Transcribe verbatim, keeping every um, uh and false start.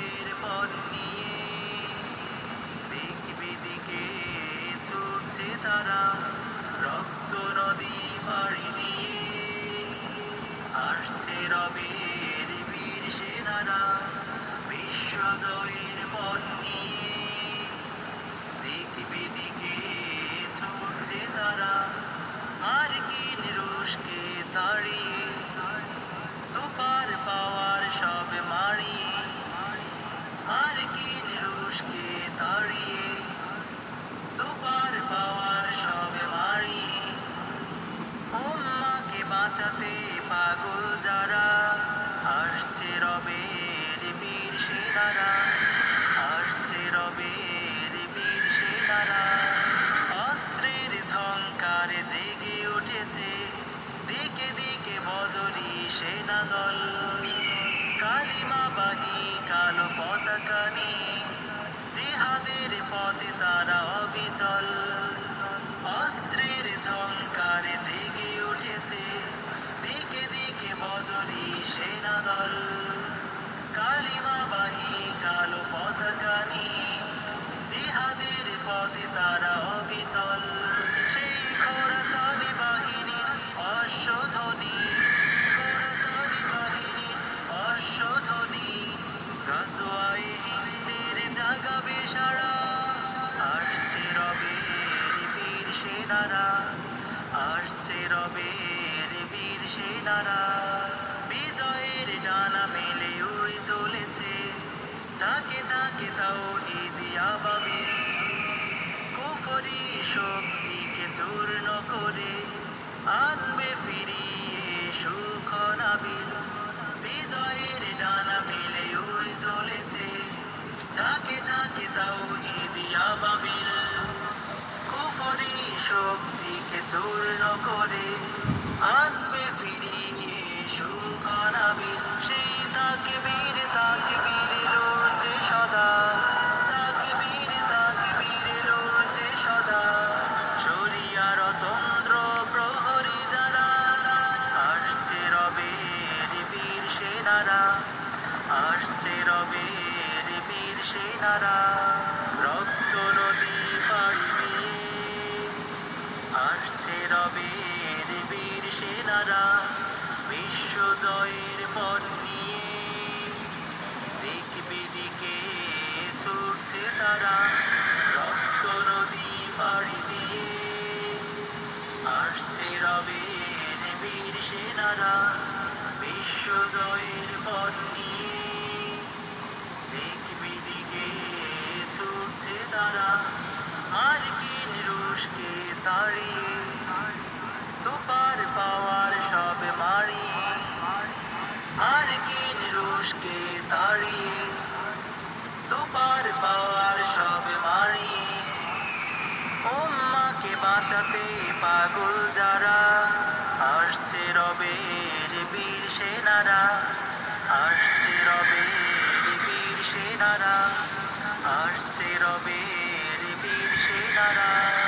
জয়ের পথ নিয়ে দিক বিদিকে ছুটছে তারা, রক্ত নদী পাড়ি দিয়ে আসছে রবের বীর সেনারা। বিশ্ব জয়ের পথ নিয়ে দিক বিদিকে ছুটছে তারা, মার্কিন রুশকে তাড়িয়ে সুপার পাওয়ার সব মারিয়ে, মার্কিন রুশকে তাড়িয়ে সুপার পাওয়ার সব মারিয়ে উম্মাকে বাঁচাতে পাগল যারা, আসছে রবের বীর সেনারা, আসছে রবের বীর সেনারা। অস্ত্রের ঝংকারে জেগে উঠেছে দিকে দিকে বদরি সেনাদল, কালিমাবাহী কালো পতাকা নিয়ে জিহাদের পথে তারা অবিচল। অস্ত্রের ঝংকারে জেগে উঠেছে দিকে দিকে বদরি সেনাদল, কালিমাবাহী কালো পতাকা নিয়ে জিহাদের পথে তারা অবিচল। সেই খোরাসানি বাহিনী অশ্বধ্বনি, খোরাসানি বাহিনী অশ্বধ্বনি গাজওয়ায়ে হিন্দের জাগাবে সারা। আসছে রবের বীর সেনারা, আসছে রবের বীর সেনারা। বিজয়ের ডানা মেলে উড়ে চলেছে ঝাঁকে ঝাঁকে তাওহীদি আবাবিল, কুফরি শক্তিকে চূর্ণ করে আনবে ফিরিয়ে সুখ নাবিল। বিজয়ের ডানা মেলে উড়ে চলেছে ঝাঁকে ঝাঁকে তাওহীদি আবাবিল, কুফরি শক্তিকে চূর্ণ করে আনবে ফিরিয়ে সুখ নাবিল। সেই তাকবীর তাকবীর লড়ছে সদা, তাকবীর তাকবীর লড়ছে সদা শরিয়ার তন্ত্র প্রহরী যারা। আসছে রবের বীর সেনারা, আসছে রবের বীর সেনারা। রক্ত নদী পাড়ি দিয়ে আসছে রবের বীর সেনারা, বিশ্ব জয়ের পথ নিয়ে দিক বিদিকে ছুটছে তারা, রক্ত নদী পাড়ি দিয়ে আসছে রবের বীর সেনারা, বিশ্ব জয়ের পথ নিয়ে দিক বিদিকে ছুটছে তারা, মার্কিন রুশকে তাড়িয়ে সুপার পাওয়ার সব মারিয়ে, মার্কিন রুশকে তাড়িয়ে সুপার পাওয়ার সব মারিয়ে উম্মাকে বাঁচাতে পাগল যারা, আসছে রবের বীর সেনারা, আসছে রবের বীর সেনারা, আসছে রবের বীর সেনারা।